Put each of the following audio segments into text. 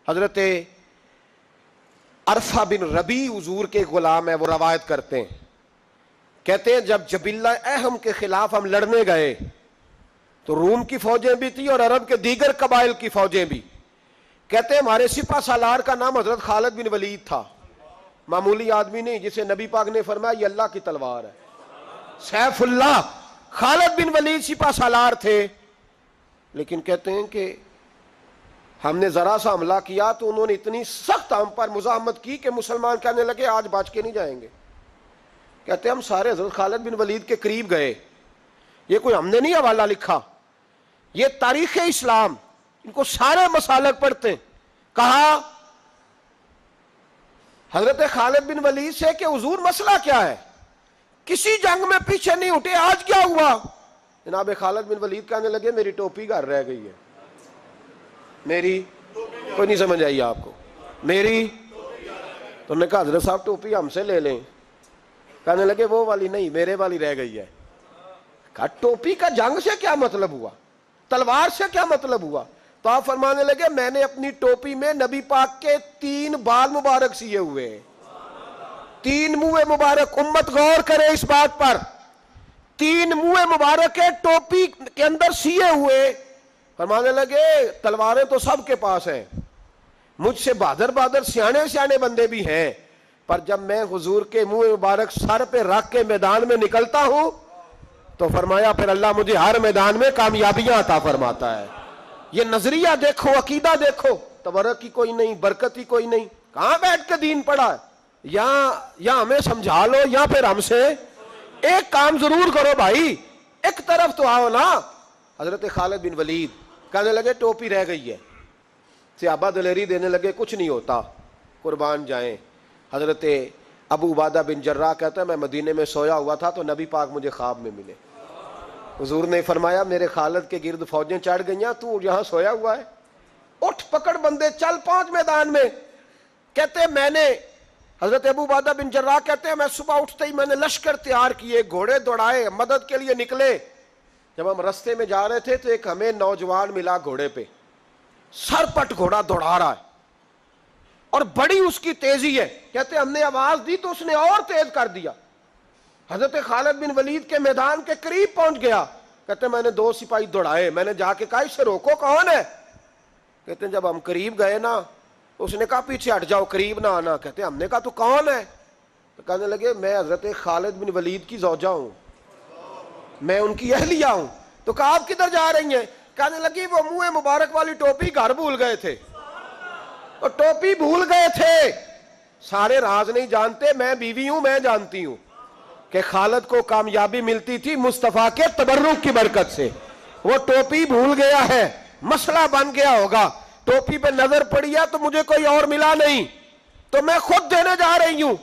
حضرت عرفہ بن ربی حضور کے غلام ہے، وہ روایت کرتے ہیں، کہتے ہیں جب جبلہ اہم کے خلاف ہم لڑنے گئے تو روم کی فوجیں بھی تھی اور عرب کے دیگر قبائل کی فوجیں بھی. کہتے ہیں ہمارے سپہ سالار کا نام حضرت خالد بن ولید تھا، معمولی آدمی نہیں جسے نبی پاک نے فرمایا یہ اللہ کی تلوار ہے، سیف اللہ. خالد بن ولید سپہ سالار تھے، لیکن کہتے ہیں کہ ہم نے ذرا سا حملہ کیا تو انہوں نے اتنی سخت ہم پر مزاحمت کی کہ مسلمان کہنے لگے آج بچ کے نہیں جائیں گے. کہتے ہیں ہم سارے حضرت خالد بن ولید کے قریب گئے. یہ کوئی ہم نے نہیں حوالہ لکھا، یہ تاریخ اسلام، ان کو سارے مسالک پڑھتے ہیں. کہا حضرت خالد بن ولید سے کہ حضور مسئلہ کیا ہے؟ کسی جنگ میں پیچھے نہیں اٹھے، آج کیا ہوا؟ جناب خالد بن ولید کہنے لگے میری ٹوپی گھر رہ گئی ہے. میری کوئی نہیں سمجھ آئی آپ کو؟ میری تو نے کہا حضرت صاحب ٹوپی ہم سے لے لیں. کہنے لگے وہ والی نہیں، میرے والی رہ گئی ہے. کہا ٹوپی کا جنگ سے کیا مطلب ہوا، تلوار سے کیا مطلب ہوا؟ تو آپ فرمانے لگے میں نے اپنی ٹوپی میں نبی پاک کے 3 بال مبارک سیے ہوئے ہیں، 3 منہ مبارک. امت غور کرے اس بات پر، 3 منہ مبارک کے ٹوپی کے اندر سیے ہوئے. فرمانے لگے تلواریں تو سب کے پاس ہیں، مجھ سے بہادر سیانے بندے بھی ہیں، پر جب میں حضور کے منہ مبارک سر پہ رکھ کے میدان میں نکلتا ہوں تو فرمایا پھر اللہ مجھے ہر میدان میں کامیابیاں عطا فرماتا ہے. یہ نظریہ دیکھو، عقیدہ دیکھو، تبرک کی کوئی نہیں، برکت کی کوئی نہیں. کہاں بیٹھ کے دین پڑھا ہے؟ یا ہمیں سمجھا لو یا پھر ہم سے ایک کام ضرور کرو بھائی، ایک طرف تو آؤ نا. حضرت خالد بن ولید کہنے لگے ٹوپی رہ گئی ہے. صحابہ دلیری دینے لگے کچھ نہیں ہوتا، قربان جائیں. حضرت ابو عبادہ بن جراح کہتا ہے میں مدینے میں سویا ہوا تھا تو نبی پاک مجھے خواب میں ملے. حضور نے فرمایا میرے خالد کے گرد فوجیں چڑھ گئیں، تو یہاں سویا ہوا ہے، اٹھ پکڑ بندے چل پہنچ میدان میں. کہتے ہیں میں نے، حضرت ابو عبادہ بن جراح کہتے ہیں میں صبح اٹھتے ہی میں نے لشکر تیار کیے، گھوڑے دوڑائے، مدد کے لیے نکلے. جب ہم رستے میں جا رہے تھے تو ایک ہمیں نوجوان ملا گھوڑے پہ، سر پٹ گھوڑا دوڑا رہا ہے اور بڑی اس کی تیزی ہے. کہتے ہم نے آواز دی تو اس نے اور تیز کر دیا. حضرت خالد بن ولید کے میدان کے قریب پہنچ گیا. کہتے میں نے 2 سپاہی دوڑائے، میں نے جا کے کہا اس سے روکو، کون ہے؟ کہتے ہیں جب ہم قریب گئے نا اس نے کہا پیچھے ہٹ جاؤ، قریب نہ آنا. کہتے ہم نے کہا تو کون ہے؟ تو کہنے لگے میں حضرت خالد بن ولید کی زوجہ ہوں، میں ان کی اہلیہ ہوں. تو کہا آپ کدھر جا رہی ہیں؟ کہنے لگی وہ منہ مبارک والی ٹوپی گھر بھول گئے تھے، اور ٹوپی بھول گئے تھے. سارے راز نہیں جانتے، میں بیوی ہوں، میں جانتی ہوں کہ خالد کو کامیابی ملتی تھی مصطفیٰ کے تبرک کی برکت سے. وہ ٹوپی بھول گیا ہے، مسئلہ بن گیا ہوگا. ٹوپی پہ نظر پڑی ہے تو مجھے کوئی اور ملا نہیں تو میں خود دینے جا رہی ہوں.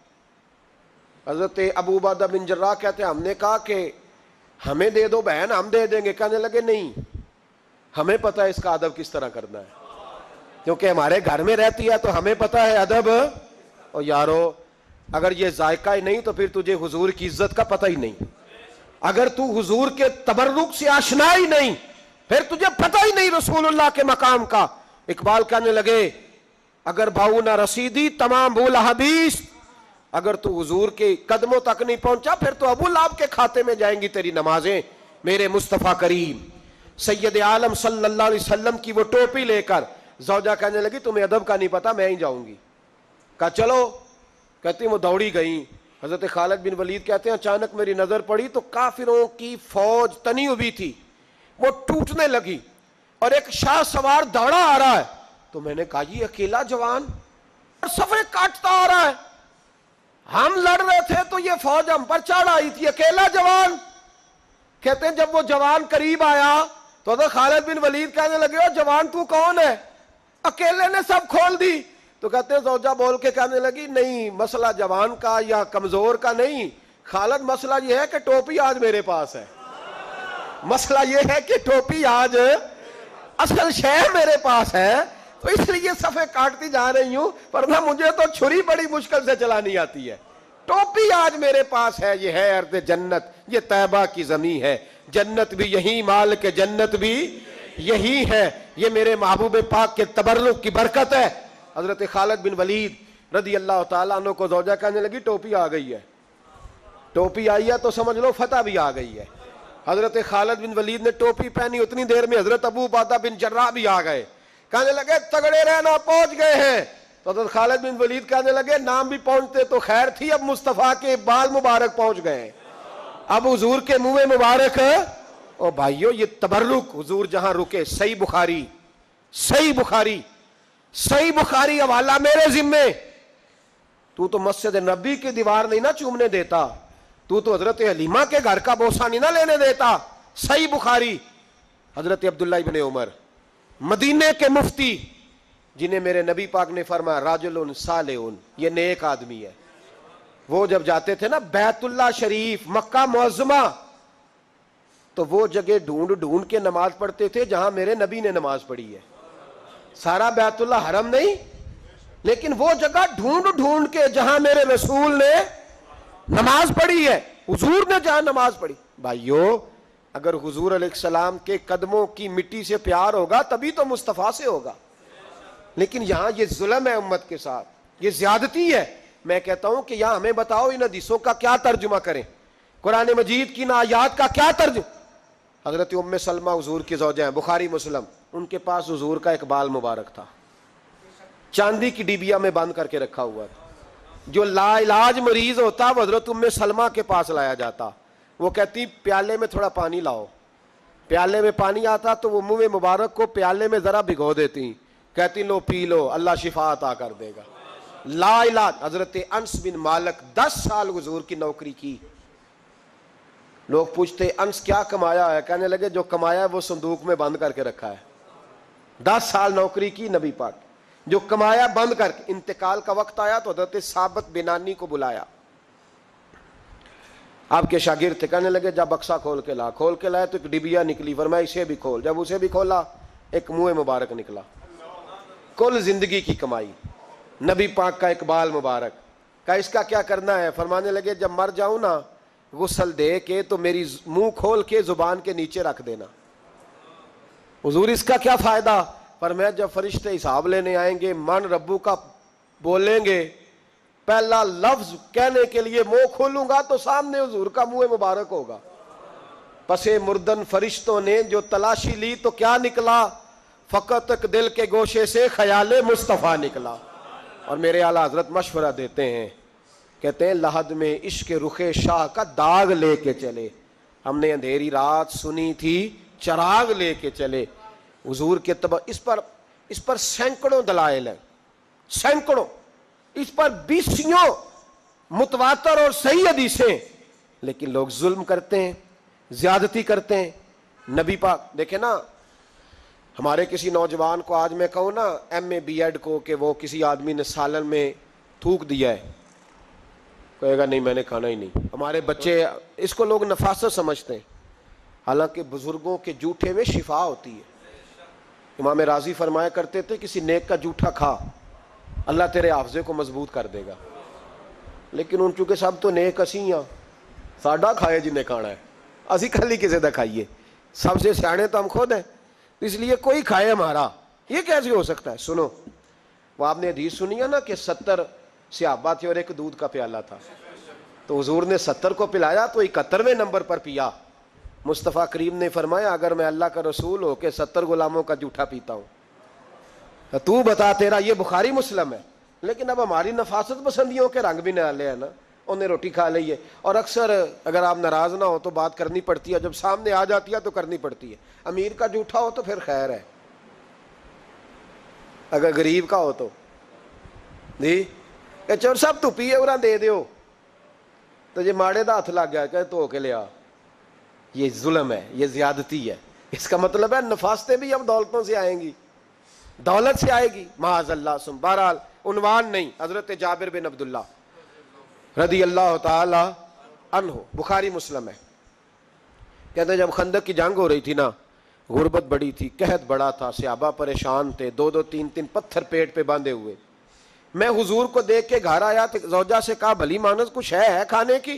حضرت ابو عبادہ بن جراح کہتے ہیں ہم نے کہا کہ ہمیں دے دو بہن، ہم دے دیں گے. کہنے لگے نہیں، ہمیں پتہ ہے اس کا ادب کس طرح کرنا ہے، کیونکہ ہمارے گھر میں رہتی ہے تو ہمیں پتہ ہے ادب. اور یارو اگر یہ ذائقہ ہی نہیں تو پھر تجھے حضور کی عزت کا پتہ ہی نہیں. اگر تو حضور کے تبرک سے آشنا ہی نہیں پھر تجھے پتہ ہی نہیں رسول اللہ کے مقام کا. اقبال کہنے لگے اگر بھاؤ نہ رسیدی تمام بول حدیث، اگر تو حضور کے قدموں تک نہیں پہنچا پھر تو ابو لہب کے کھاتے میں جائیں گی تیری نمازیں. میرے مصطفیٰ کریم سید عالم صلی اللہ علیہ وسلم کی وہ ٹوپی لے کر زوجہ کہنے لگی تمہیں ادب کا نہیں پتا، میں ہی جاؤں گی. کہا چلو. کہتی وہ دوڑی گئیں. حضرت خالد بن ولید کہتے ہیں اچانک میری نظر پڑی تو کافروں کی فوج تنی ہوئی تھی، وہ ٹوٹنے لگی اور ایک شاہ سوار دوڑا آ رہا ہے. تو میں نے کہا یہ اکیلا جوان صفے کاٹتا آ رہا ہے، ہم لڑ رہے تھے تو یہ فوج ہم پر چڑھ آئی تھی، اکیلا جوان. کہتے ہیں جب وہ جوان قریب آیا تو حضرت خالد بن ولید کہنے لگے او جوان تو کون ہے؟ اکیلے نے سب کھول دی. تو کہتے ہیں زوجہ بول کے کہنے لگی نہیں مسئلہ جوان کا یا کمزور کا نہیں خالد، مسئلہ یہ ہے کہ ٹوپی آج میرے پاس ہے. مسئلہ یہ ہے کہ ٹوپی آج اصل شے میرے پاس ہے تو اس لیے صفے کاٹتی جا رہی ہوں، ورنہ مجھے تو چھری بڑی مشکل سے چلانی آتی ہے. ٹوپی آج میرے پاس ہے. یہ ہے ارض جنت، یہ طیبہ کی زمین ہے، جنت بھی یہی، مال کے جنت بھی یہی ہے، یہ میرے محبوب پاک کے تبرک کی برکت ہے۔ حضرت خالد بن ولید رضی اللہ تعالیٰ عنہ کو زوجہ کہنے لگی ٹوپی آ گئی ہے، ٹوپی آئی ہے تو سمجھ لو فتح بھی آ گئی ہے۔ حضرت خالد بن ولید نے ٹوپی پہنی، اتنی دیر میں حضرت ابو عبیدہ بن جراح بھی آ گئے، کہنے لگے تگڑے رہنا، پہنچ گئے ہیں۔ تو حضرت خالد بن ولید کہنے لگے نام بھی پہنچتے تو خیر تھی، اب مصطفیٰ کے بال مبارک پہنچ گئے، اب حضور کے منہ مبارک۔ او بھائیو یہ تبرک حضور جہاں رکے، صحیح بخاری حوالہ میرے ذمے۔ تو مسجد نبی کی دیوار نہیں نہ چومنے دیتا، تو حضرت حلیمہ کے گھر کا بوسہ نہیں نہ لینے دیتا۔ صحیح بخاری، حضرت عبداللہ ابن عمر مدینے کے مفتی، جنہیں میرے نبی پاک نے فرمایا راجل صالح، یہ نیک آدمی ہے۔ وہ جب جاتے تھے نا بیت اللہ شریف، مکہ معظمہ، تو وہ جگہ ڈھونڈ ڈھونڈ کے نماز پڑھتے تھے جہاں میرے نبی نے نماز پڑھی ہے۔ سارا بیت اللہ حرم نہیں، لیکن وہ جگہ ڈھونڈ ڈھونڈ کے جہاں میرے رسول نے نماز پڑھی ہے، حضور نے جہاں نماز پڑھی۔ بھائیو اگر حضور علیہ السلام کے قدموں کی مٹی سے پیار ہوگا تبھی تو مصطفیٰ سے ہوگا، لیکن یہاں یہ ظلم ہے امت کے ساتھ، یہ زیادتی ہے۔ میں کہتا ہوں کہ یہاں ہمیں بتاؤ ان حدیثوں کا کیا ترجمہ کریں، قرآن مجید کی ان آیات کا کیا ترجمہ۔ حضرت ام سلمہ حضور کی زوجہ ہیں، بخاری مسلم، ان کے پاس حضور کا ایک بال مبارک تھا، چاندی کی ڈیبیا میں بند کر کے رکھا ہوا تھا۔ جو لا علاج مریض ہوتا وہ حضرت ام سلمہ کے پاس لایا جاتا، وہ کہتی پیالے میں تھوڑا پانی لاؤ، پیالے میں پانی آتا تو وہ منہ مبارک کو پیالے میں ذرا بھگو دیتی، کہتی لو پی لو، اللہ شفا عطا کر دے گا۔ لا علاج۔ حضرت انس بن مالک 10 سال حضور کی نوکری کی، لوگ پوچھتے انس کیا کمایا ہے، کہنے لگے جو کمایا ہے وہ صندوق میں بند کر کے رکھا ہے۔ 10 سال نوکری کی نبی پاک، جو کمایا بند کر کے، انتقال کا وقت آیا تو حضرت ثابت بنانی کو بلایا، آپ کے شاگرد تھے، کہنے لگے جب بکسا کھول کے لائے تو ایک ڈبیا نکلی، فرمایا اسے بھی کھول، جب اسے بھی کھولا ایک منہ مبارک نکلا۔ کل زندگی کی کمائی، نبی پاک کا اقبال مبارک کا، اس کا کیا کرنا ہے؟ فرمانے لگے جب مر جاؤں نا غسل دے کے تو میری منہ کھول کے زبان کے نیچے رکھ دینا۔ حضور اس کا کیا فائدہ؟ فرمایا جب فرشتے حساب لینے آئیں گے، من ربو کا بولیں گے، پہلا لفظ کہنے کے لیے منہ کھولوں گا تو سامنے حضور کا منہ مبارک ہوگا۔ پسے مردن فرشتوں نے جو تلاشی لی تو کیا نکلا؟ فقط ایک دل کے گوشے سے خیال مصطفیٰ نکلا۔ اور میرے اعلیٰ حضرت مشورہ دیتے ہیں، کہتے ہیں لحد میں عشق رخ شاہ کا داغ لے کے چلے، ہم نے اندھیری رات سنی تھی چراغ لے کے چلے۔ حضور کے اس پر سینکڑوں دلائل ہیں، سینکڑوں، اس پر 20 متواتر اور صحیح حدیثیں، لیکن لوگ ظلم کرتے ہیں، زیادتی کرتے ہیں۔ نبی پاک دیکھیں نا، ہمارے کسی نوجوان کو آج میں کہوں نا ایم اے بی ایڈ کو کہ وہ کسی آدمی نے سالن میں تھوک دیا ہے، کہے گا نہیں میں نے کھانا ہی نہیں۔ ہمارے بچے اس کو لوگ نفاست سمجھتے ہیں، حالانکہ بزرگوں کے جھوٹے میں شفا ہوتی ہے۔ امام راضی فرمایا کرتے تھے کسی نیک کا جھوٹا کھا، اللہ تیرے حافظے کو مضبوط کر دے گا، لیکن ان چونکہ سب تو نیک اسی ہیں، ساڈا کھائے جنہیں کھانا ہے، اسی کھلی کسی دا کھائیے، سب سے سیانے تو ہم خود ہیں، اس لیے کوئی کھائے ہمارا، یہ کیسے ہو سکتا ہے؟ سنو، وہ آپ نے حدیث سنی ہے نا کہ 70 صحابہ تھے اور ایک دودھ کا پیالہ تھا، تو حضور نے 70 کو پلایا تو 71ویں نمبر پر پیا۔ مصطفیٰ کریم نے فرمایا اگر میں اللہ کا رسول ہو کے 70 غلاموں کا جھوٹا پیتا ہوں تو بتا تیرا، یہ بخاری مسلم ہے۔ لیکن اب ہماری نفاست پسندیوں کے رنگ بھی نالے ہیں نا، انہیں روٹی کھا لی ہے، اور اکثر اگر آپ ناراض نہ ہو تو بات کرنی پڑتی ہے، جب سامنے آ جاتی ہے تو کرنی پڑتی ہے۔ امیر کا جھوٹا ہو تو پھر خیر ہے، اگر غریب کا ہو تو جی کہ چور صاحب تو پیے اور دے دیو، تو یہ ماڑے دا ہاتھ لگ گیا کہ تو کے لیا، یہ ظلم ہے، یہ زیادتی ہے۔ اس کا مطلب ہے نفاستیں بھی اب دولتوں سے آئیں گی، دولت سے آئے گی، معاذ اللہ۔ بہرحال عنوان نہیں، حضرت جابر بن عبداللہ رضی اللہ تعالی عنہ، بخاری مسلم ہے، کہتے ہیں جب خندق کی جنگ ہو رہی تھی نا، غربت بڑی تھی، قحط بڑا تھا، صحابہ پریشان تھے، 2-2 3-3 پتھر پیٹ پہ باندھے ہوئے۔ میں حضور کو دیکھ کے گھر آیا تو زوجہ سے کہا بھلی مانس کچھ ہے کھانے کی؟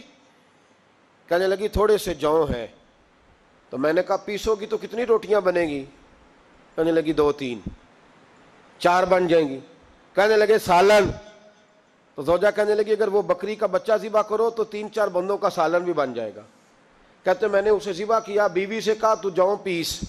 کہنے لگی تھوڑے سے جوں ہیں۔ تو میں نے کہا پیسو گی تو کتنی روٹیاں بنے گی؟ کہنے لگی 2 3 4 بن جائیں گی. کہنے لگے سالن. تو زوجہ کہنے لگی اگر وہ بکری کا بچہ ذبح کرو تو 3 4 بندوں کا سالن بھی بن جائے گا. کہتے میں نے اسے ذبح کیا, بیوی سے کہا تو جاؤ پیس.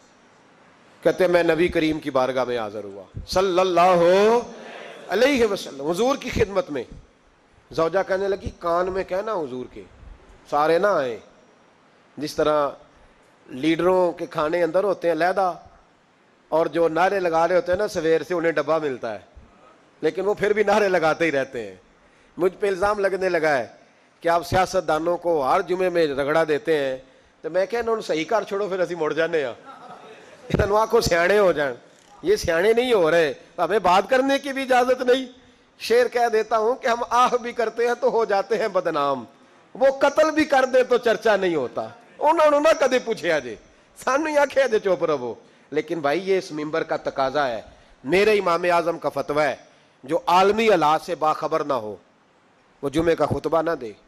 کہتے میں نبی کریم کی بارگاہ میں حاضر ہوا صلی اللہ علیہ وسلم, حضور کی خدمت میں. زوجہ کہنے لگی کان میں کہنا حضور کے سارے نہ آئے. جس طرح لیڈروں کے کھانے اندر ہوتے ہیں علیحدہ, اور جو نعرے لگا رہے ہوتے ہیں نا سویر سے انہیں ڈبہ ملتا ہے, لیکن وہ پھر بھی نعرے لگاتے ہی رہتے ہیں. مجھ پہ الزام لگنے لگا ہے کہ آپ سیاست دانوں کو ہر جمعے میں رگڑا دیتے ہیں. تو میں کہنا انہوں صحیح کر چھوڑو, پھر اسی مڑ جانے ہیں. انہوں کو سیانے ہو جائیں, یہ سیانے نہیں ہو رہے, ہمیں بات کرنے کی بھی اجازت نہیں. شعر کہہ دیتا ہوں کہ ہم آہ بھی کرتے ہیں تو ہو جاتے ہیں بدنام, وہ قتل بھی کر دے تو چرچا نہیں ہوتا. انہوں نے کدے پوچھے جے سانو آخیا جے چپ رہو. لیکن بھائی یہ اس ممبر کا تقاضا ہے, میرے امام اعظم کا فتویٰ ہے, جو عالمی حالات سے باخبر نہ ہو وہ جمعے کا خطبہ نہ دے.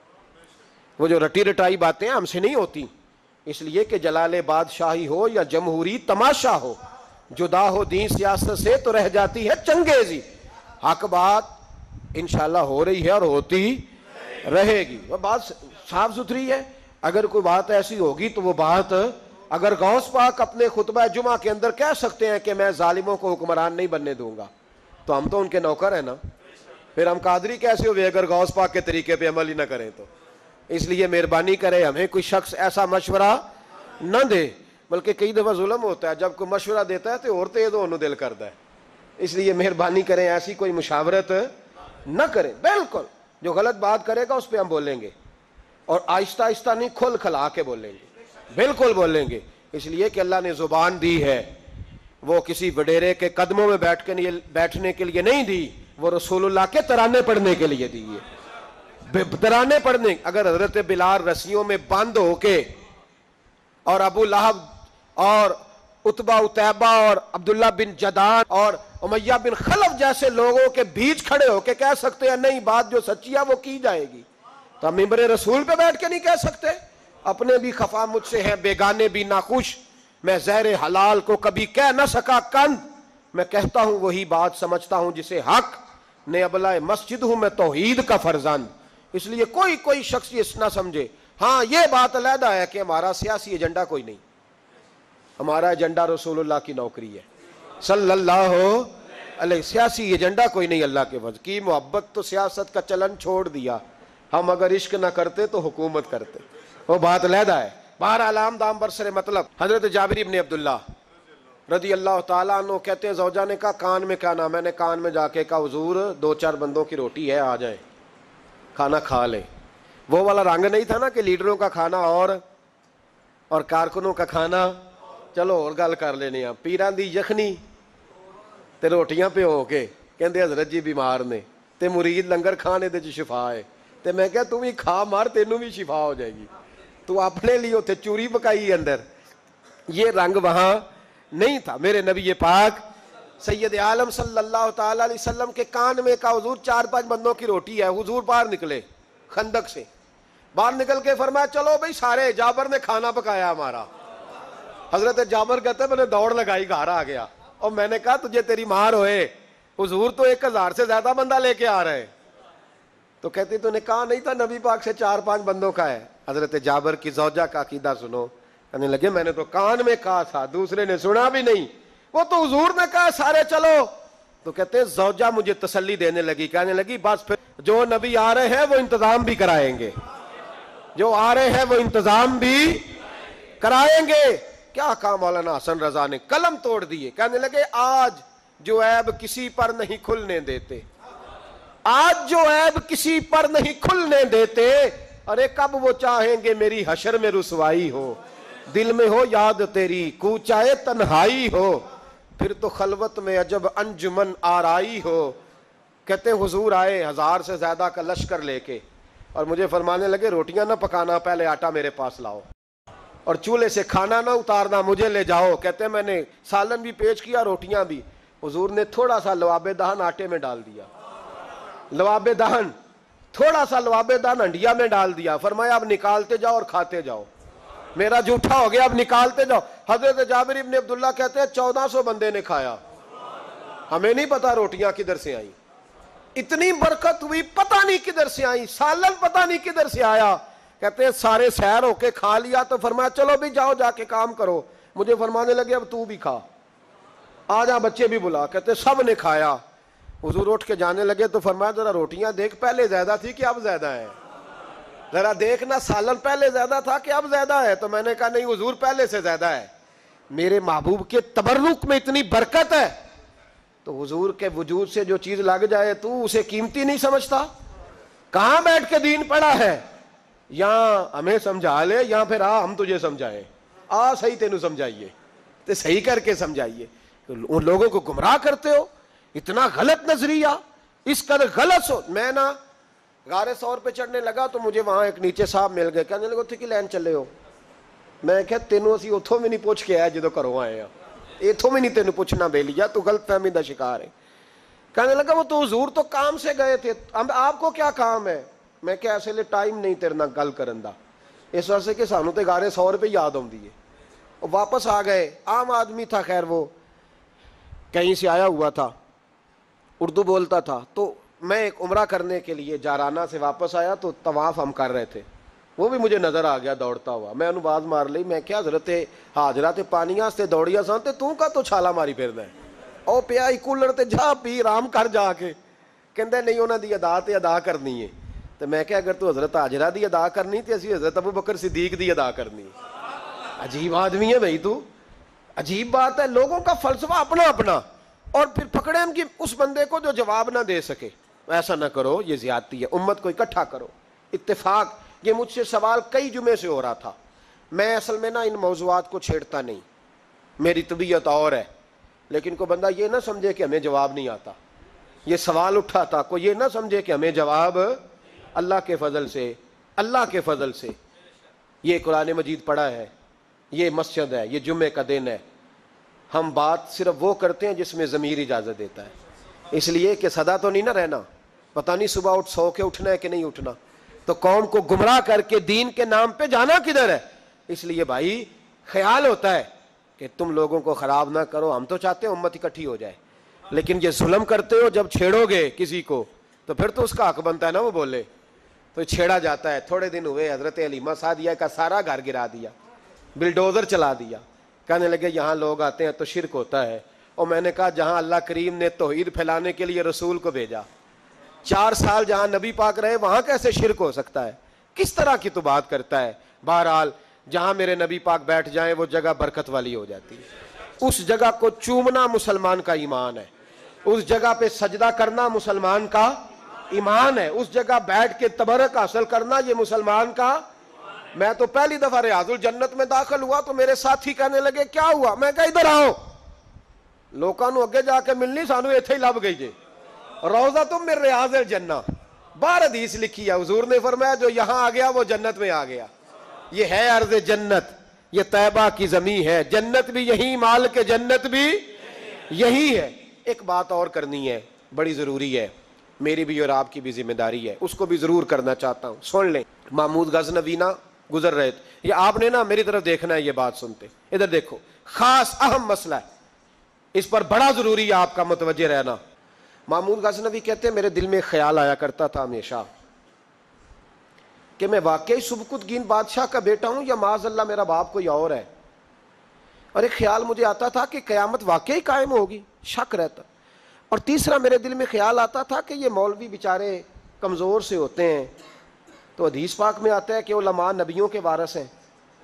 وہ جو رٹی رٹائی باتیں ہم سے نہیں ہوتی, اس لیے کہ جلال بادشاہی ہو یا جمہوری تماشا ہو, جدا ہو دین سیاست سے تو رہ جاتی ہے چنگیزی. حق بات انشاءاللہ ہو رہی ہے اور ہوتی رہے گی. وہ بات صاف ستھری ہے. اگر کوئی بات ایسی ہوگی تو وہ بات, اگر غوث پاک اپنے خطبہ جمعہ کے اندر کہہ سکتے ہیں کہ میں ظالموں کو حکمران نہیں بننے دوں گا, تو ہم تو ان کے نوکر ہیں نا. پھر ہم قادری کیسے ہوئے اگر غوث پاک کے طریقے پہ عمل ہی نہ کریں تو. اس لیے مہربانی کرے ہمیں کوئی شخص ایسا مشورہ نہ دے. بلکہ کئی دفعہ ظلم ہوتا ہے, جب کوئی مشورہ دیتا ہے تو اور تیز ہونے دل کرتا ہے. اس لیے مہربانی کریں ایسی کوئی مشاورت نہ کریں. بالکل جو غلط بات کرے گا اس پہ ہم بولیں گے, اور آہستہ آہستہ نہیں, کھل کھلا کے بولیں گے, بالکل بولیں گے. اس لیے کہ اللہ نے زبان دی ہے, وہ کسی وڈیرے کے قدموں میں بیٹھنے کے لیے نہیں دی, وہ رسول اللہ کے ترانے پڑھنے کے لیے دی ہے. ترانے پڑھنے. اگر حضرت بلال رسیوں میں بند ہو کے اور ابو لہب اور عتبہ اتیبہ اور عبداللہ بن جدان اور امیہ بن خلف جیسے لوگوں کے بیچ کھڑے ہو کے کہہ سکتے ہیں نہیں بات جو سچی ہے وہ کی جائے گی, تو ہم ممبر رسول پہ بیٹھ کے نہیں کہہ سکتے؟ اپنے بھی خفا مجھ سے ہیں, بیگانے بھی ناخوش, میں زہر حلال کو کبھی کہہ نہ سکا کند, میں کہتا ہوں وہی بات سمجھتا ہوں جسے حق نے ابلائے مسجد ہوں میں توحید کا فرزند. اس لیے کوئی شخص یہ نہ سمجھے. ہاں یہ بات علیحدہ ہے کہ ہمارا سیاسی ایجنڈا کوئی نہیں, ہمارا ایجنڈا رسول اللہ کی نوکری ہے صلی اللہ علیہ. سیاسی ایجنڈا کوئی نہیں. اللہ کے فضل کی محبت تو سیاست کا چلن چھوڑ دیا, ہم اگر عشق نہ کرتے تو حکومت کرتے, وہ بات علیحدہ ہے. بہرحال عام دام برسر مطلب حضرت جابر ابن عبداللہ رضی اللہ تعالیٰ عنہ کہتے ہیں زوجہ نے کہا کان میں کھانا. میں نے کان میں جا کے کہا حضور 2 4 بندوں کی روٹی ہے, آ جائیں کھانا کھا لیں. وہ والا رنگ نہیں تھا نا کہ لیڈروں کا کھانا اور کارکنوں کا کھانا چلو اور گل کر لینے. پیران دی یخنی تے روٹیاں پہ ہو کے کہندے حضرت جی بیمار نے تے مرید لنگر کھانے دے شفا ہے. تے میں کہا تم ہی کھا مار, تینوں بھی شفا ہو جائے گی. تو اپنے لیے اتنے چوری پکائی اندر. یہ رنگ وہاں نہیں تھا. میرے نبی پاک سید عالم صلی اللہ تعالی علیہ وسلم کے کان میں کہا حضور 4 5 بندوں کی روٹی ہے. حضور باہر نکلے خندق سے, باہر نکل کے فرمایا چلو بھائی سارے, جابر نے کھانا پکایا ہمارا. حضرت جابر کہتے میں نے دوڑ لگائی, گھر آ گیا, اور میں نے کہا تجھے تیری مار ہوئے, حضور تو 1000 سے زیادہ بندہ لے کے آ رہے. تو کہتے تو نے کہا نہیں تھا نبی پاک سے 4 5 بندوں کا ہے. حضرت جابر کی زوجہ کا عقیدہ سنو. کہنے لگے میں نے تو کان میں کہا تھا, دوسرے نے سنا بھی نہیں, وہ تو حضور نے کہا سارے چلو. تو کہتے زوجہ مجھے تسلی دینے لگی, کہنے لگی بس پھر جو نبی آ رہے ہیں وہ انتظام بھی کرائیں گے, جو آ رہے ہیں وہ انتظام بھی کرائیں گے. کیا کہا مولانا حسن رضا نے, قلم توڑ دیے. کہنے لگے آج جو عیب کسی پر نہیں کھلنے دیتے, آج جو عیب کسی پر نہیں کھلنے دیتے, ارے کب وہ چاہیں گے میری حشر میں رسوائی ہو, دل میں ہو یاد تیری کوچائے تنہائی ہو, پھر تو خلوت میں عجب انجمن آرائی ہو. کہتے حضور آئے 1000 سے زیادہ کا لشکر لے کے, اور مجھے فرمانے لگے روٹیاں نہ پکانا, پہلے آٹا میرے پاس لاؤ, اور چولہے سے کھانا نہ اتارنا, مجھے لے جاؤ. کہتے میں نے سالن بھی پیش کیا, روٹیاں بھی. حضور نے تھوڑا سا لواب دہن آٹے میں ڈال دیا, لواب دہن, تھوڑا سا لواب دہن ہنڈیا میں ڈال دیا. فرمایا اب نکالتے جاؤ اور کھاتے جاؤ, میرا جھوٹا ہو گیا, اب نکالتے جاؤ. حضرت جابر ابن عبداللہ کہتے ہیں 1400 بندے نے کھایا، ہمیں نہیں پتا روٹیاں کدھر سے آئیں، اتنی برکت ہوئی پتہ نہیں کدھر سے آئیں، سالن پتہ نہیں کدھر سے آیا. کہتے ہیں سارے سیر ہو کے کھا لیا تو فرمایا چلو بھی جاؤ جا کے کام کرو. مجھے فرمانے لگے اب تو بھی کھا، آ جا بچے بھی بلا. کہتے سب نے کھایا. حضور اٹھ کے جانے لگے تو فرمایا ذرا روٹیاں دیکھ پہلے زیادہ تھی کہ اب زیادہ ہے، ذرا دیکھنا سالن پہلے زیادہ تھا کہ اب زیادہ ہے. تو میں نے کہا نہیں حضور پہلے سے زیادہ ہے. میرے محبوب کے تبرک میں اتنی برکت ہے. تو حضور کے وجود سے جو چیز لگ جائے تو اسے قیمتی نہیں سمجھتا. کہاں بیٹھ کے دین پڑھا ہے؟ یہاں ہمیں سمجھا لے یا پھر ہم تجھے سمجھائیں. صحیح تینوں سمجھائیے تو صحیح کر کے سمجھائیے. ان لوگوں کو گمراہ کرتے ہو، اتنا غلط نظریہ، اس قدر غلط سو. میں نا غار ثور پہ چڑھنے لگا تو مجھے وہاں ایک نیچے صاحب مل گئے، کہنے لگے اتھے کی لین چلے ہو؟ میں کہا تینوں اسی اتھوں میں نہیں پوچھ کے آیا جدو کرو آئے ہیں، اتھوں میں نہیں تینوں پوچھنا بے لیا، تو غلط فہمی دا شکار ہے. کہنے لگا وہ تو حضور تو کام سے گئے تھے، آپ کو کیا کام ہے؟ میں کہا ایسے لئے ٹائم نہیں تیرے نہ گل کرن دا، اس وجہ سے کہ سانو تے غار ثور پہ یاد آؤں دی ہے. واپس آ گئے. عام آدمی تھا، خیر وہ کہیں سے آیا ہوا تھا، اردو بولتا تھا. تو میں ایک عمرہ کرنے کے لیے جارانہ سے واپس آیا تو طواف ہم کر رہے تھے، وہ بھی مجھے نظر آ گیا دوڑتا ہوا. میں انہوں باز مار لی، میں کیا حضرت حاجرہ تے پانیاں سے دوڑیا سان تے تو کا تو چھالا ماری پھرنا ہے، او پیا ہی کولر تے جا پی رام کر جا کے. کہندے نہیں انہاں دی ادا تے ادا کرنی ہے. تو میں کہا اگر تو حضرت حاجرہ دی ادا کرنی تے اسی حضرت ابو بکر صدیق دی ادا کرنی. عجیب آدمی ہے بھائی تو، عجیب بات ہے. لوگوں کا فلسفہ اپنا اپنا، اور پھر پکڑے ہم کہ اس بندے کو جو جواب نہ دے سکے. ایسا نہ کرو، یہ زیادتی ہے. امت کو اکٹھا کرو، اتفاق. یہ مجھ سے سوال کئی جمعے سے ہو رہا تھا. میں اصل میں نا ان موضوعات کو چھیڑتا نہیں، میری طبیعت اور ہے. لیکن کوئی بندہ یہ نہ سمجھے کہ ہمیں جواب نہیں آتا. یہ سوال اٹھا تھا، کوئی یہ نہ سمجھے کہ ہمیں جواب اللہ کے فضل سے، اللہ کے فضل سے. یہ قرآن مجید پڑھا ہے، یہ مسجد ہے، یہ جمعے کا دن ہے. ہم بات صرف وہ کرتے ہیں جس میں ضمیر اجازت دیتا ہے، اس لیے کہ سدا تو نہیں نہ رہنا. پتہ نہیں صبح اٹھ سو کے اٹھنا ہے کہ نہیں اٹھنا. تو قوم کو گمراہ کر کے دین کے نام پہ جانا کدھر ہے؟ اس لیے بھائی خیال ہوتا ہے کہ تم لوگوں کو خراب نہ کرو. ہم تو چاہتے ہیں امت اکٹھی ہو جائے، لیکن یہ ظلم کرتے ہو. جب چھیڑو گے کسی کو تو پھر تو اس کا حق بنتا ہے نا وہ بولے. تو چھیڑا جاتا ہے. تھوڑے دن ہوئے حضرت حلیمہ سعدیہ کا سارا گھر گرا دیا، بلڈوزر چلا دیا. کہنے لگے یہاں لوگ آتے ہیں تو شرک ہوتا ہے. اور میں نے کہا جہاں اللہ کریم نے توحید پھیلانے کے لیے رسول کو بھیجا، 4 سال جہاں نبی پاک رہے، وہاں کیسے شرک ہو سکتا ہے؟ کس طرح کی تو بات کرتا ہے. بہرحال جہاں میرے نبی پاک بیٹھ جائیں وہ جگہ برکت والی ہو جاتی ہے. اس جگہ کو چومنا مسلمان کا ایمان ہے، اس جگہ پہ سجدہ کرنا مسلمان کا ایمان ہے، اس جگہ بیٹھ کے تبرک حاصل کرنا یہ مسلمان کا. میں تو پہلی دفعہ ریاض الجنت میں داخل ہوا تو میرے ساتھی کہنے لگے کیا ہوا؟ میں کہا ادھر آؤ، لوکاں نو اگے جا کے ملنی، سانو ایتھے ہی لب گئی جے روضہ تم من ریاض الجنہ. 12 حدیث لکھی ہے. حضور نے فرمایا جو یہاں آ گیا وہ جنت میں آ گیا. یہ ہے ارض جنت، یہ طیبہ کی زمین ہے. جنت بھی یہی، مال کے جنت بھی یہی ہے. ایک بات اور کرنی ہے، بڑی ضروری ہے، میری بھی اور آپ کی بھی ذمہ داری ہے، اس کو بھی ضرور کرنا چاہتا ہوں. سن لیں. محمود غزنوی نا گزر رہے تھے، یہ آپ نے نا میری طرف دیکھنا ہے، یہ بات سنتے ادھر دیکھو. خاص اہم مسئلہ ہے، اس پر بڑا ضروری ہے آپ کا متوجہ رہنا. محمود غزنوی کہتے ہیں میرے دل میں خیال آیا کرتا تھا ہمیشہ کہ میں واقعی سبکتگین بادشاہ کا بیٹا ہوں یا معاذ اللہ میرا باپ کوئی اور ہے. اور ایک خیال مجھے آتا تھا کہ قیامت واقعی قائم ہوگی، شک رہتا. اور تیسرا میرے دل میں خیال آتا تھا کہ یہ مولوی بیچارے کمزور سے ہوتے ہیں، تو حدیث پاک میں آتا ہے کہ علماء نبیوں کے وارث ہیں.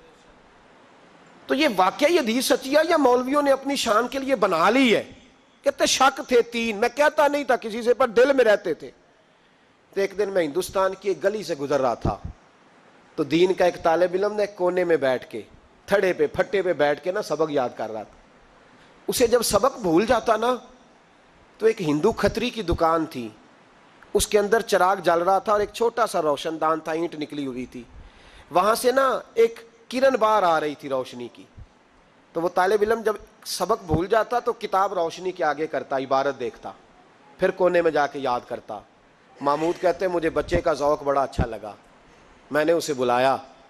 تو یہ واقعی حدیث سچی ہے یا مولویوں نے اپنی شان کے لیے بنا لی ہے؟ کہتے شک تھے 3. میں کہتا نہیں تھا کسی سے، پر دل میں رہتے تھے. تو ایک دن میں ہندوستان کی ایک گلی سے گزر رہا تھا، تو دین کا ایک طالب علم نے کونے میں بیٹھ کے، تھڑے پہ پھٹے پہ بیٹھ کے نا سبق یاد کر رہا تھا. اسے جب سبق بھول جاتا نا تو ایک ہندو کھتری کی دکان تھی، اس کے اندر چراغ جل رہا تھا اور ایک چھوٹا سا روشن دان تھا، اینٹ نکلی ہوئی تھی، وہاں سے نا ایک کرن باہر آ رہی تھی روشنی کی. تو وہ طالب علم جب سبق بھول جاتا تو کتاب روشنی کے آگے کرتا، عبارت دیکھتا، پھر کونے میں جا کے یاد کرتا. محمود کہتے ہیں مجھے بچے کا ذوق بڑا اچھا لگا. میں نے اسے بلایا،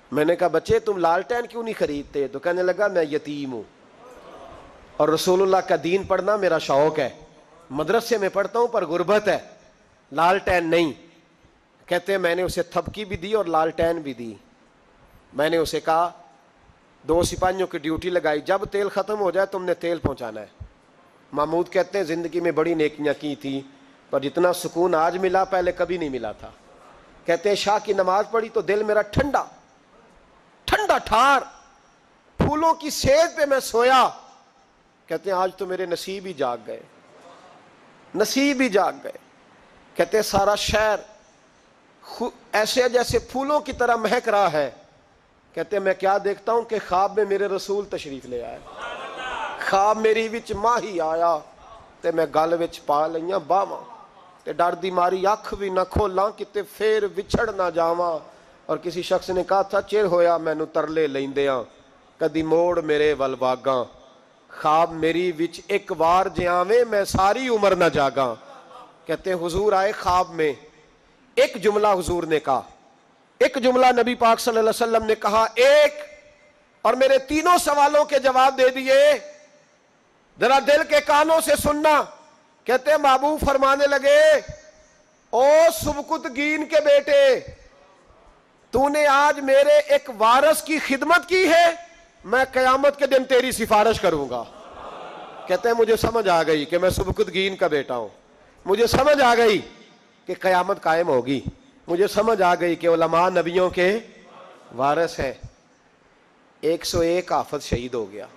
میں نے کہا بچے تم لالٹین کیوں نہیں خریدتے؟ تو کہنے لگا میں یتیم ہوں اور رسول اللہ کا دین پڑھنا میرا شوق ہے، مدرسے میں پڑھتا ہوں پر غربت ہے، لالٹین نہیں۔ کہتے ہیں میں نے اسے تھپکی بھی دی اور لالٹین بھی دی۔ میں نے اسے کہا 2 سپاہیوں کی ڈیوٹی لگائی، جب تیل ختم ہو جائے تم نے تیل پہنچانا ہے۔ محمود کہتے ہیں زندگی میں بڑی نیکیاں کی تھی پر جتنا سکون آج ملا پہلے کبھی نہیں ملا تھا۔ کہتے ہیں عشاء کی نماز پڑھی تو دل میرا ٹھنڈا ٹھنڈا ٹھار، پھولوں کی سیج پہ میں سویا۔ کہتے ہیں آج تو میرے نصیب ہی جاگ گئے، نصیب ہی جاگ گئے۔ کہتے ہیں سارا شہر ایسے جیسے پھولوں کی طرح مہک رہا ہے۔ کہتے ہیں میں کیا دیکھتا ہوں کہ خواب میں میرے رسول تشریف لے آئے، خواب میری وچ ماہی آیا تے میں گل وچ پا لئیاں باواں تے ڈر دی ماری اکھ بھی نہ کھولاں کتے پھر وچھڑ نہ جاواں۔ اور کسی شخص نے کہا تھا چر ہویا مینوں ترلے لیندیاں کدی موڑ میرے ول واگاں، خواب میری وچ ایک وار جے آویں میں ساری عمر نہ جاگاں۔ کہتے ہیں حضور آئے خواب میں، ایک جملہ حضور نے کہا، ایک جملہ نبی پاک صلی اللہ علیہ وسلم نے کہا ایک، اور میرے تینوں سوالوں کے جواب دے دیے۔ ذرا دل کے کانوں سے سننا۔ کہتے ہیں محبوب فرمانے لگے او سبکتگین کے بیٹے، تو نے آج میرے ایک وارث کی خدمت کی ہے، میں قیامت کے دن تیری سفارش کروں گا۔ کہتے ہیں مجھے سمجھ آ گئی کہ میں سبکتگین کا بیٹا ہوں، مجھے سمجھ آ گئی کہ قیامت قائم ہوگی، مجھے سمجھ آ گئی کہ علماء نبیوں کے وارث ہیں۔ 101 حافظ شہید ہو گیا،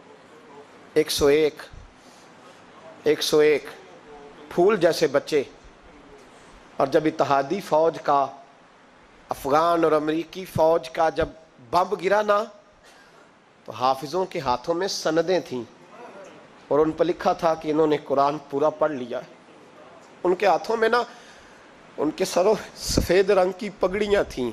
101 پھول جیسے بچے۔ اور جب اتحادی فوج کا، افغان اور امریکی فوج کا جب بم گرا نا تو حافظوں کے ہاتھوں میں سندیں تھیں اور ان پر لکھا تھا کہ انہوں نے قرآن پورا پڑھ لیا۔ ان کے ہاتھوں میں نا ان کے سروں سفید رنگ کی پگڑیاں تھیں،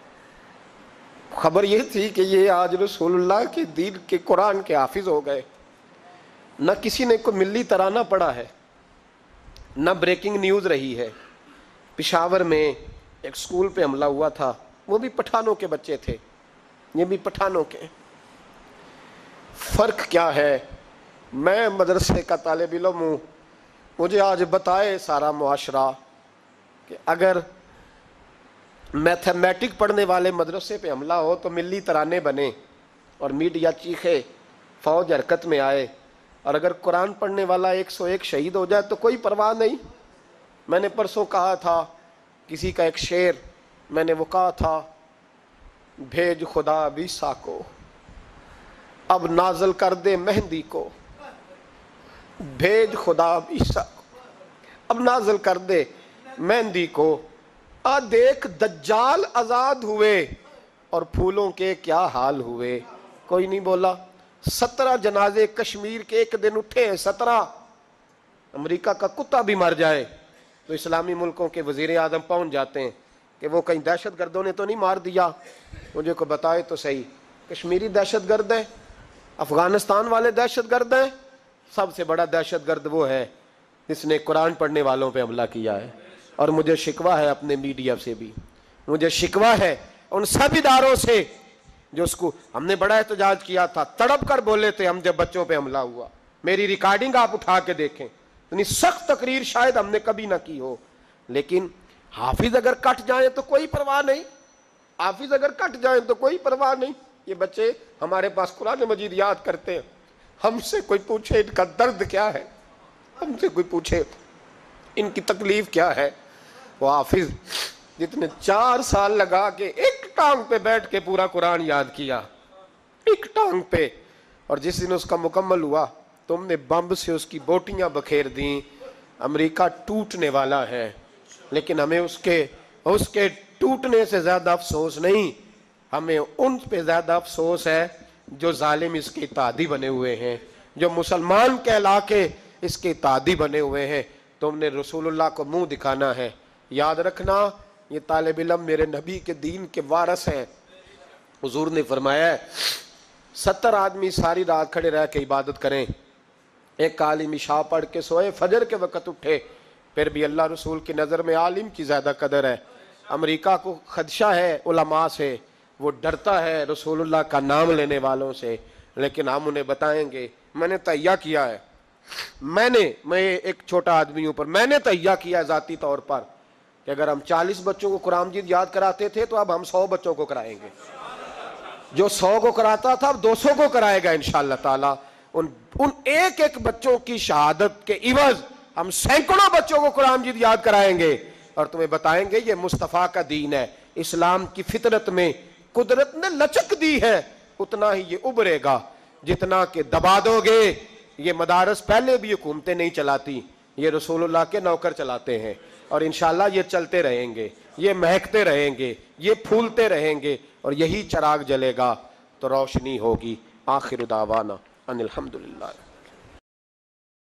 خبر یہ تھی کہ یہ آج رسول اللہ کے دین کے قرآن کے حافظ ہو گئے۔ نہ کسی نے کوئی ملی ترانہ پڑھا ہے، نہ بریکنگ نیوز رہی ہے۔ پشاور میں ایک سکول پہ حملہ ہوا تھا، وہ بھی پٹھانوں کے بچے تھے، یہ بھی پٹھانوں کے۔ فرق کیا ہے؟ میں مدرسے کا طالب علم ہوں، مجھے آج بتائے سارا معاشرہ کہ اگر میتھمیٹک پڑھنے والے مدرسے پہ حملہ ہو تو ملی ترانے بنے اور میڈیا چیخے، فوج حرکت میں آئے، اور اگر قرآن پڑھنے والا 101 شہید ہو جائے تو کوئی پرواہ نہیں۔ میں نے پرسوں کہا تھا کسی کا ایک شعر، میں نے وہ کہا تھا بھیج خدا عیسیٰ کو اب نازل کر دے مہندی کو، بھیج خدا عیسیٰ کو اب نازل کر دے مہندی کو، آ دیکھ دجال آزاد ہوئے اور پھولوں کے کیا حال ہوئے۔ کوئی نہیں بولا۔ 17 جنازے کشمیر کے ایک دن اٹھے ہیں، 17۔ امریکہ کا کتا بھی مر جائے تو اسلامی ملکوں کے وزیر اعظم پہنچ جاتے ہیں کہ وہ کہیں دہشت گردوں نے تو نہیں مار دیا، مجھے کو بتائے تو صحیح۔ کشمیری دہشت گرد ہیں، افغانستان والے دہشت گرد ہیں، سب سے بڑا دہشت گرد وہ ہے جس نے قرآن پڑھنے والوں پہ حملہ کیا ہے۔ اور مجھے شکوہ ہے اپنے میڈیا سے بھی، مجھے شکوہ ہے ان سب اداروں سے جو اس کو، ہم نے بڑا احتجاج کیا تھا، تڑپ کر بولے تھے ہم جب بچوں پہ حملہ ہوا، میری ریکارڈنگ آپ اٹھا کے دیکھیں، اتنی سخت تقریر شاید ہم نے کبھی نہ کی ہو۔ لیکن حافظ اگر کٹ جائیں تو کوئی پرواہ نہیں، حافظ اگر کٹ جائیں تو کوئی پرواہ نہیں۔ یہ بچے ہمارے پاس قرآن مجید یاد کرتے ہیں، ہم سے کوئی پوچھے ان کا درد کیا ہے، ہم سے کوئی پوچھے ان کی تکلیف کیا ہے۔ وہ حافظ جتنے 4 سال لگا کے ایک ٹانگ پہ بیٹھ کے پورا قرآن یاد کیا، ایک ٹانگ پہ، اور جس دن اس کا مکمل ہوا تم نے بمب سے اس کی بوٹیاں بکھیر دیں۔ امریکہ ٹوٹنے والا ہے لیکن ہمیں اس کے ٹوٹنے سے زیادہ افسوس نہیں، ہمیں ان پہ زیادہ افسوس ہے جو ظالم اس کے اتحادی بنے ہوئے ہیں، جو مسلمان کہلا کے اس کے اتحادی بنے ہوئے ہیں۔ تم نے رسول اللہ کو منہ دکھانا ہے۔ یاد رکھنا یہ طالب علم میرے نبی کے دین کے وارث ہیں۔ حضور نے فرمایا ہے 70 آدمی ساری رات کھڑے رہ کے عبادت کریں، ایک عالم عشاء پڑھ کے سوئے، فجر کے وقت اٹھے، پھر بھی اللہ رسول کی نظر میں عالم کی زیادہ قدر ہے۔ امریکہ کو خدشہ ہے علماء سے، وہ ڈرتا ہے رسول اللہ کا نام لینے والوں سے، لیکن ہم انہیں بتائیں گے میں نے تہیہ کیا ہے، میں ایک چھوٹا آدمی ہوں، پر میں نے تہیہ کیا ہے ذاتی طور پر کہ اگر ہم 40 بچوں کو قرآن مجید یاد کراتے تھے تو اب ہم 100 بچوں کو کرائیں گے، جو 100 کو کراتا تھا اب 200 کو کرائے گا انشاءاللہ تعالی۔ ان ایک ایک بچوں کی شہادت کے عوض ہم سینکڑوں بچوں کو قرآن مجید یاد کرائیں گے اور تمہیں بتائیں گے یہ مصطفیٰ کا دین ہے، اسلام کی فطرت میں قدرت نے لچک دی ہے، اتنا ہی یہ ابھرے گا جتنا کہ دبا دو گے۔ یہ مدارس پہلے بھی حکومتیں نہیں چلاتی، یہ رسول اللہ کے نوکر چلاتے ہیں، اور انشاءاللہ یہ چلتے رہیں گے، یہ مہکتے رہیں گے، یہ پھولتے رہیں گے، اور یہی چراغ جلے گا تو روشنی ہوگی۔ آخر دعوانا ان الحمدللہ۔